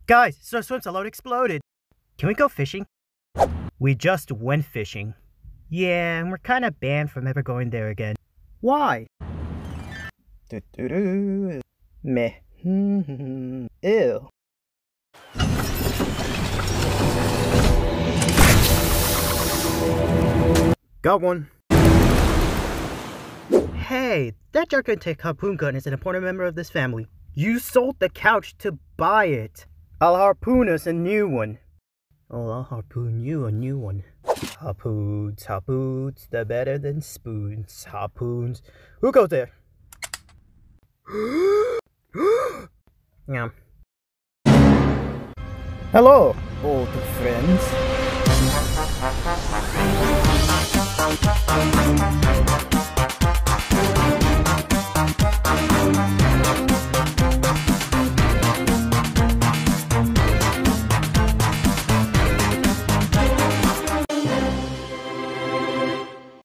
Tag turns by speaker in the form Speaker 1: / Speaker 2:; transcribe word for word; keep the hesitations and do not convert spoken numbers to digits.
Speaker 1: Guys, so swim alone exploded. Can we go fishing? We just went fishing. Yeah, and we're kind of banned from ever going there again. Why? Meh. Ew. Got one. Hey, that gigantic harpoon gun is an important member of this family. You sold the couch to buy it. I'll harpoon us a new one. Oh, I'll harpoon you a new one. Harpoons, harpoons, they're better than spoons. Harpoons. Who goes there? Yeah. Hello, old friends.